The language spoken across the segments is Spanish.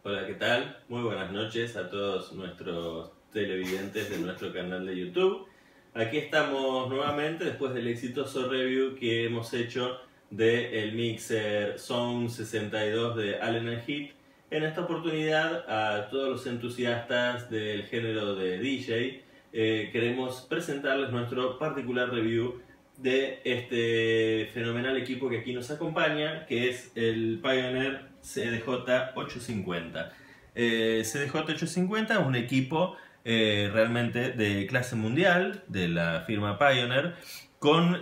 Hola, ¿qué tal? Muy buenas noches a todos nuestros televidentes de nuestro canal de YouTube. Aquí estamos nuevamente después del exitoso review que hemos hecho del mixer Sound 62 de Allen & Heath. En esta oportunidad, a todos los entusiastas del género de DJ, queremos presentarles nuestro particular review de este fenomenal equipo que aquí nos acompaña, que es el Pioneer CDJ-850. CDJ-850 es un equipo realmente de clase mundial de la firma Pioneer, con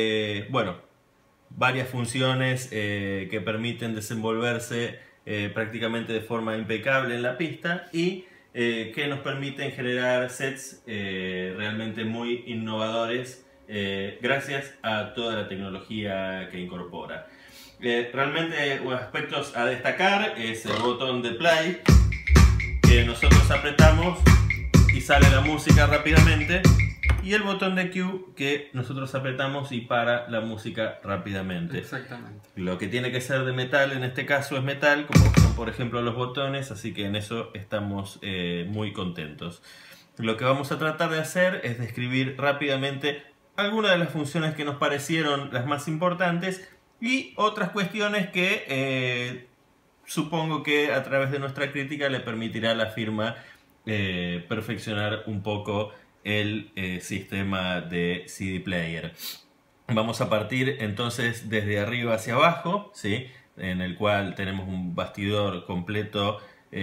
varias funciones que permiten desenvolverse prácticamente de forma impecable en la pista y que nos permiten generar sets realmente muy innovadores gracias a toda la tecnología que incorpora. Realmente aspectos a destacar es el botón de play, que nosotros apretamos y sale la música rápidamente, y el botón de cue, que nosotros apretamos y para la música rápidamente. Exactamente. Lo que tiene que ser de metal en este caso es metal, como son por ejemplo los botones, así que en eso estamos muy contentos. Lo que vamos a tratar de hacer es describir rápidamente algunas de las funciones que nos parecieron las más importantes y otras cuestiones que supongo que a través de nuestra crítica le permitirá a la firma perfeccionar un poco el sistema de CD player. Vamos a partir entonces desde arriba hacia abajo, ¿sí? En el cual tenemos un bastidor completo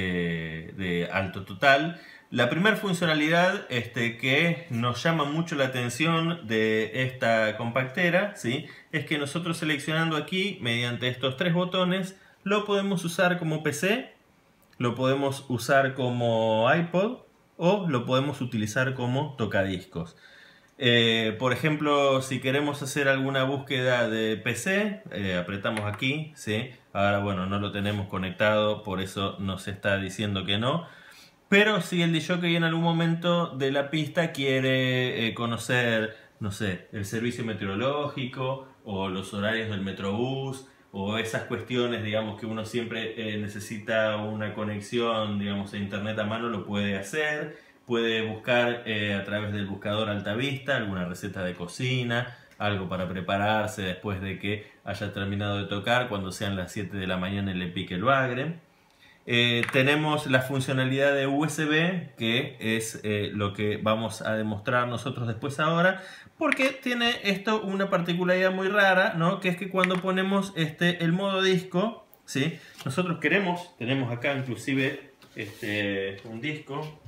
de alto total. La primera funcionalidad que nos llama mucho la atención de esta compactera, ¿sí? Es que nosotros seleccionando aquí mediante estos tres botones lo podemos usar como PC, lo podemos usar como iPod o lo podemos utilizar como tocadiscos. Por ejemplo, si queremos hacer alguna búsqueda de PC, apretamos aquí, ¿sí? Ahora bueno, no lo tenemos conectado, por eso nos está diciendo que no. Pero si el DJ en algún momento de la pista quiere conocer, no sé, el servicio meteorológico o los horarios del Metrobús o esas cuestiones, digamos, que uno siempre necesita una conexión, digamos, a internet a mano, lo puede hacer. Puede buscar a través del buscador Altavista alguna receta de cocina, algo para prepararse después de que haya terminado de tocar, cuando sean las 7 de la mañana y le pique el bagre. Tenemos la funcionalidad de USB, que es lo que vamos a demostrar nosotros después ahora, porque tiene esto una particularidad muy rara, ¿no? Que es que cuando ponemos el modo disco, ¿sí? Nosotros tenemos acá inclusive un disco,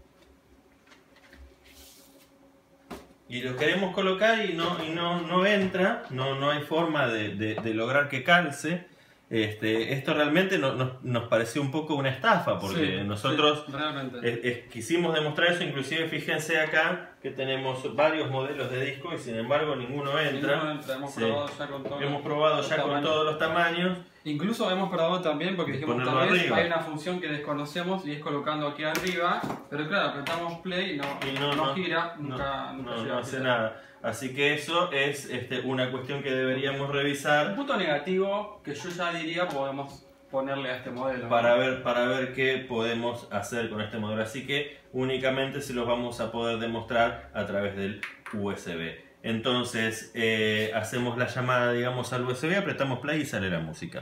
y lo queremos colocar y no entra, no hay forma de lograr que calce. Esto realmente nos pareció un poco una estafa, porque nosotros quisimos demostrar eso. Inclusive fíjense acá que tenemos varios modelos de disco y sin embargo ninguno entra. Hemos probado ya con todos los tamaños. Incluso hemos probado también porque dijimos tal vez hay una función que desconocemos y es colocando aquí arriba, pero claro, apretamos play y no gira, nunca no hace nada. Así que eso es una cuestión que deberíamos revisar. Un punto negativo que yo ya diría podemos ponerle a este modelo, para ver qué podemos hacer con este modelo. Así que únicamente se los vamos a poder demostrar a través del USB. Entonces hacemos la llamada, digamos, al USB, apretamos play y sale la música.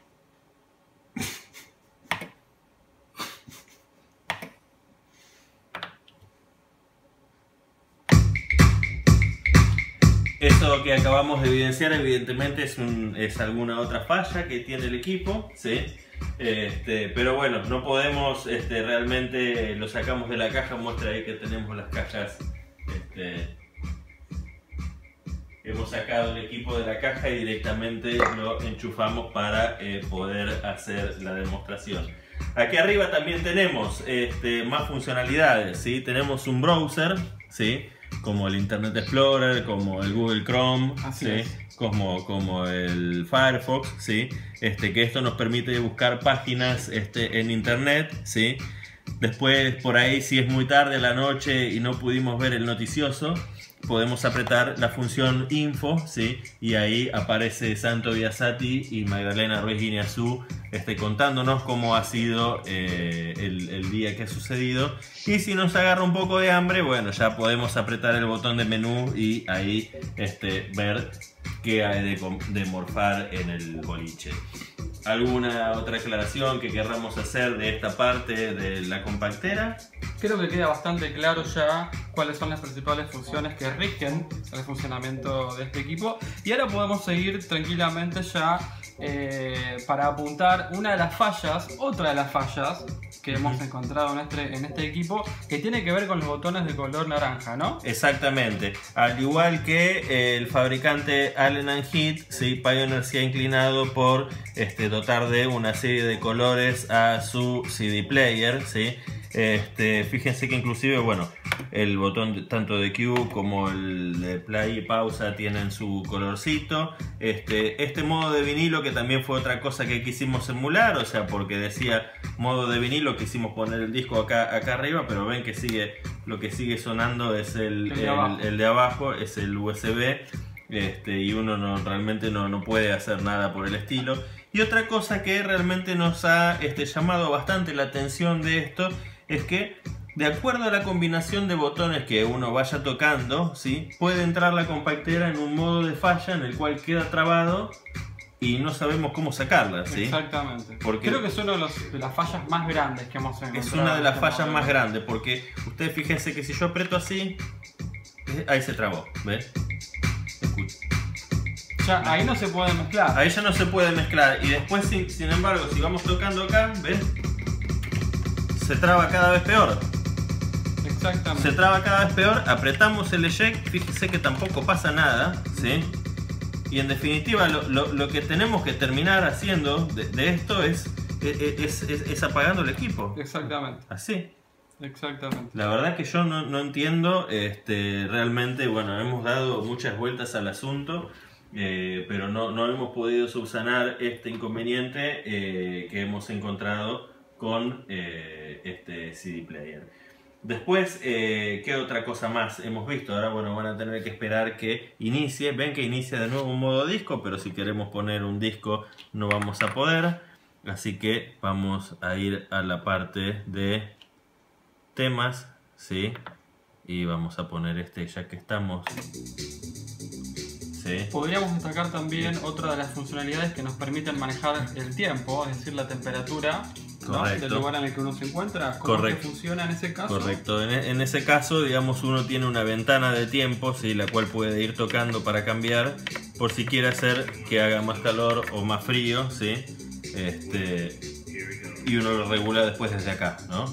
Eso que acabamos de evidenciar evidentemente es alguna otra falla que tiene el equipo, ¿sí? Pero bueno, no podemos, realmente lo sacamos de la caja, muestra ahí que tenemos las cajas. Hemos sacado el equipo de la caja y directamente lo enchufamos para poder hacer la demostración. Aquí arriba también tenemos más funcionalidades, ¿sí? Tenemos un browser, ¿sí? Como el Internet Explorer, como el Google Chrome, ¿sí? Como el Firefox, ¿sí? Que esto nos permite buscar páginas en Internet, ¿sí? Después, por ahí, si es muy tarde a la noche y no pudimos ver el noticioso, podemos apretar la función info, ¿sí? Y ahí aparece Santo Biasati y Magdalena Ruiz Guiñazú contándonos cómo ha sido el día que ha sucedido. Y si nos agarra un poco de hambre, bueno, ya podemos apretar el botón de menú y ahí ver qué hay de morfar en el boliche. ¿Alguna otra aclaración que querramos hacer de esta parte de la compactera? Creo que queda bastante claro ya cuáles son las principales funciones que rigen el funcionamiento de este equipo. Y ahora podemos seguir tranquilamente ya para apuntar otra de las fallas que hemos encontrado en este equipo, que tiene que ver con los botones de color naranja, ¿no? Exactamente. Al igual que el fabricante Allen & Heath, ¿sí? Pioneer se ha inclinado por dotar de una serie de colores a su CD player, ¿sí? Fíjense que inclusive, bueno, el botón tanto de Q como el de play y pausa tienen su colorcito. Este modo de vinilo, que también fue otra cosa que quisimos emular, o sea, porque decía modo de vinilo, quisimos poner el disco acá arriba, pero ven que lo que sigue sonando es el de abajo, es el USB, y uno realmente no puede hacer nada por el estilo. Y otra cosa que realmente nos ha llamado bastante la atención de esto es que, de acuerdo a la combinación de botones que uno vaya tocando, ¿sí? Puede entrar la compactera en un modo de falla en el cual queda trabado y no sabemos cómo sacarla, ¿sí? Exactamente. Porque creo que es una de las fallas más grandes que hemos encontrado. Es una de las fallas más grandes, porque ustedes fíjense que si yo aprieto así, ahí se trabó, ¿ves? Ya, ahí no se puede mezclar. Ahí ya no se puede mezclar. Y después, sin embargo, si vamos tocando acá, ¿ves? Se traba cada vez peor. Exactamente. Se traba cada vez peor. Apretamos el eject, fíjese que tampoco pasa nada, ¿sí? Y en definitiva, lo que tenemos que terminar haciendo de esto es apagando el equipo. Exactamente. Así. Exactamente. La verdad que yo no entiendo, realmente, bueno, hemos dado muchas vueltas al asunto. Pero no hemos podido subsanar este inconveniente que hemos encontrado con este CD player. Después, ¿qué otra cosa más hemos visto? Ahora, bueno, van a tener que esperar que inicie. Ven que inicia de nuevo un modo disco, pero si queremos poner un disco no vamos a poder. Así que vamos a ir a la parte de temas, ¿sí? Y vamos a poner ya que estamos. Sí. Podríamos destacar también otra de las funcionalidades que nos permiten manejar el tiempo, es decir, la temperatura, ¿no? Del lugar en el que uno se encuentra. ¿Cómo que funciona en ese caso? Correcto. En ese caso, digamos, uno tiene una ventana de tiempo, ¿sí? La cual puede ir tocando para cambiar, por si quiere hacer que haga más calor o más frío, ¿sí? Y uno lo regula después desde acá, ¿no?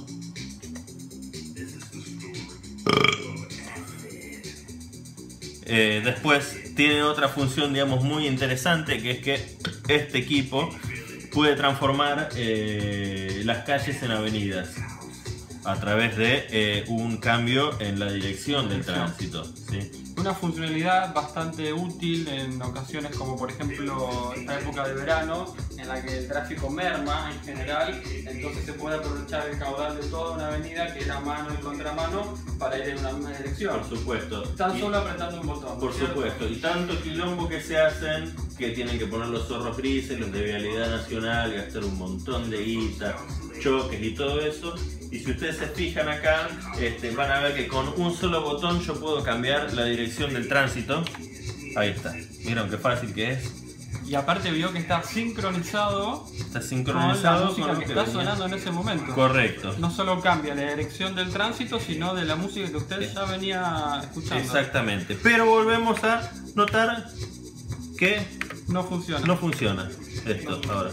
Después tiene otra función, digamos, muy interesante, que es que este equipo puede transformar las calles en avenidas a través de un cambio en la dirección del tránsito, ¿sí? Una funcionalidad bastante útil en ocasiones como por ejemplo esta época de verano en la que el tráfico merma en general, entonces se puede aprovechar el caudal de toda una avenida que era mano y contramano para ir en una misma dirección. Por supuesto. Tan solo apretando un botón. Por supuesto. Y tanto quilombo que se hacen que tienen que poner los zorros grises, los de Vialidad Nacional, gastar un montón de guita, choques y todo eso. Y si ustedes se fijan acá, van a ver que con un solo botón yo puedo cambiar la dirección del tránsito. Ahí está. ¿Vieron qué fácil que es? Y aparte vio que está sincronizado. Está sincronizado con la música que está sonando en ese momento. Correcto. No solo cambia la dirección del tránsito, sino de la música que usted ya venía escuchando. Exactamente. Pero volvemos a notar que no funciona. No funciona esto ahora.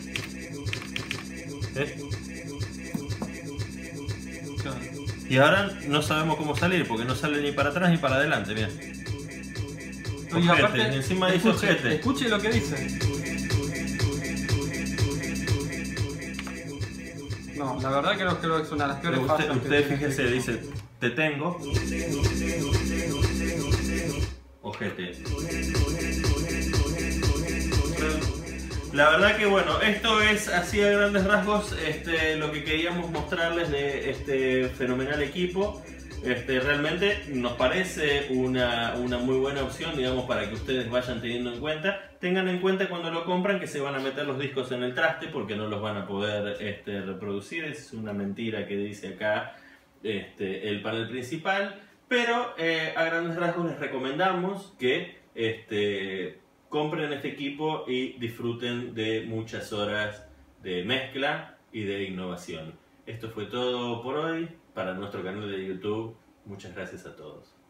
Y ahora no sabemos cómo salir, porque no sale ni para atrás ni para adelante, mira. Y aparte, encima dice ojete. Escuche lo que dice. No, la verdad creo que es una de las peores fallas. Usted fíjese, dice, te tengo. Ojete. La verdad que bueno, esto es así a grandes rasgos lo que queríamos mostrarles de este fenomenal equipo. Realmente nos parece una muy buena opción, digamos, para que ustedes vayan teniendo en cuenta. Tengan en cuenta cuando lo compran que se van a meter los discos en el traste porque no los van a poder reproducir. Es una mentira que dice acá el panel principal. Pero a grandes rasgos les recomendamos que compren este equipo y disfruten de muchas horas de mezcla y de innovación. Esto fue todo por hoy para nuestro canal de YouTube. Muchas gracias a todos.